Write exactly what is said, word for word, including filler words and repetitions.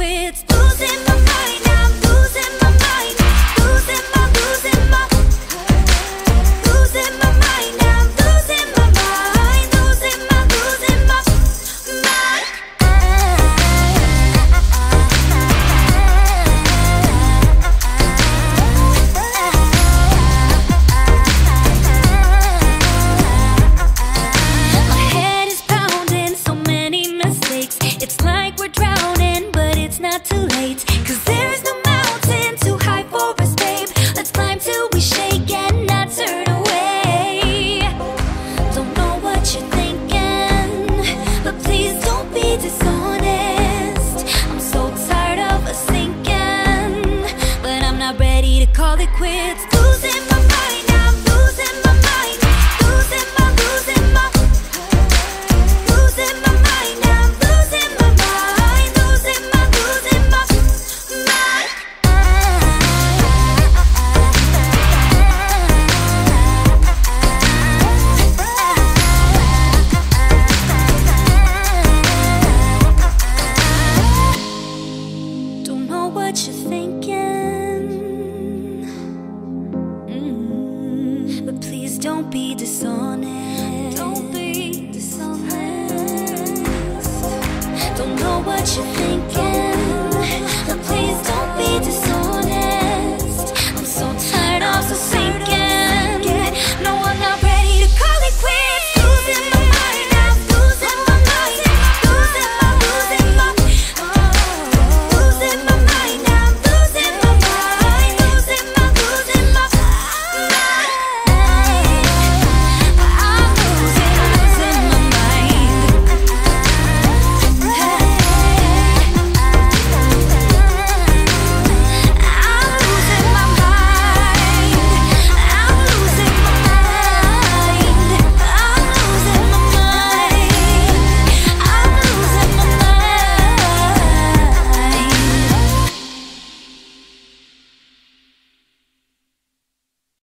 quits. Losing my mind, I'm losing my mind. Losing my, losing my, losing my mind. I'm losing my mind. Losing my, losing my mind. My head is pounding, so many mistakes. It's like we're drowning, but it's not too late. Cause there is no mountain too high for us, babe. Let's climb till we shake and not turn away. Don't know what you're thinking, but please don't be dishonest. I'm so tired of us sinking, but I'm not ready to call it quits. Losing my mind, I'm losing my mind. Losing my, losing my, losing my mind. I'm losing my mind. Losing my, losing my mind. Don't know what you're thinking, mm, but please don't be dishonest. Don't be dishonest. Don't know what you're thinking, but please don't be dishonest.